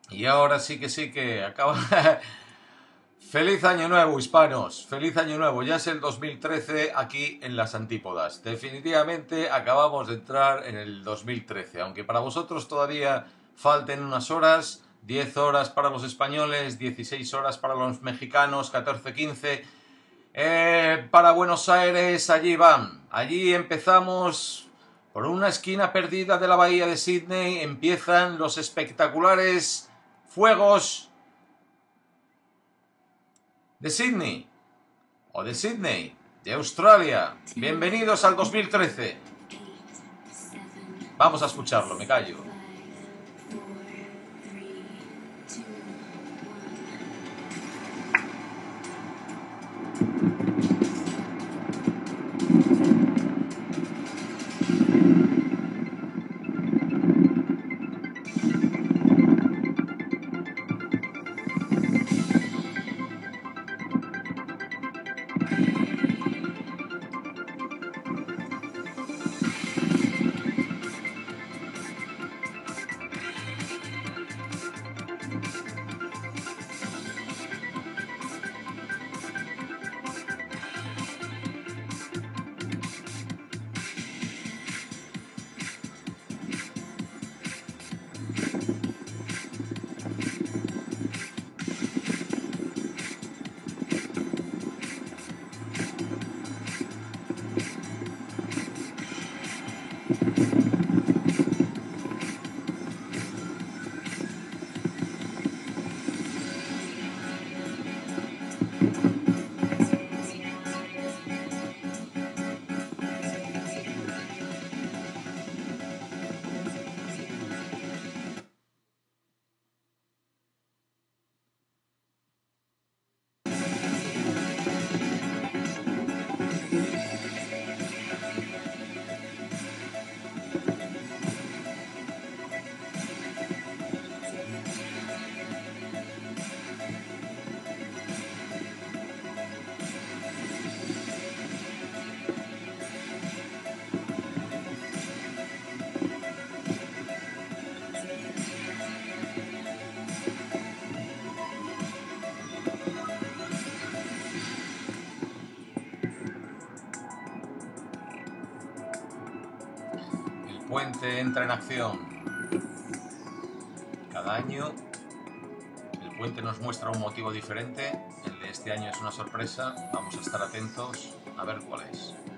Y ahora sí que acaba... Feliz Año Nuevo, hispanos. Feliz Año Nuevo. Ya es el 2013 aquí en las Antípodas. Definitivamente acabamos de entrar en el 2013. Aunque para vosotros todavía falten unas horas. 10 horas para los españoles, 16 horas para los mexicanos, 14, 15. Para Buenos Aires, allí van. Allí empezamos... Por una esquina perdida de la bahía de Sydney empiezan los espectaculares fuegos de Sydney, o de Sydney, de Australia. Bienvenidos al 2013. Vamos a escucharlo, me callo. El puente entra en acción. Cada año el puente nos muestra un motivo diferente. El de este año es una sorpresa. Vamos a estar atentos a ver cuál es.